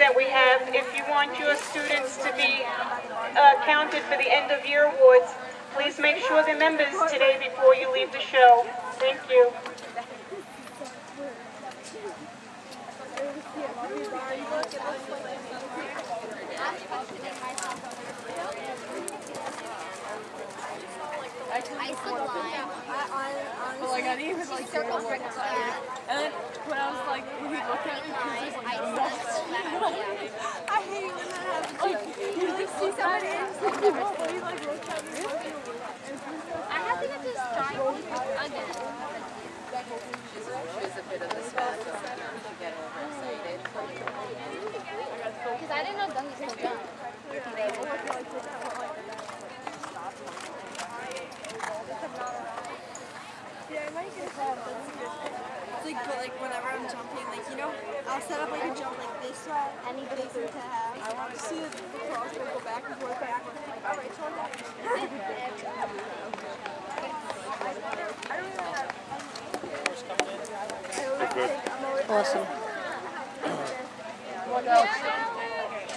that we have. If you want your students to be counted for the end of year awards, please make sure they're members today before you leave the show. Thank you. But like I didn't even like circle and then when I was like when he looked at me because I hate when that happens. Like you like see somebody and he like looks at me. I have to get this dry again. She's a bit of a spaz to get overexcited. Because I didn't know Dungus was done. Yeah, I might get that. It's like, but like whenever I'm jumping, like you know, I'll set up like a jump like this way. Anybody to have. I want to see the crossbow go back and forth, back. Like, all right, so that. Awesome. What else?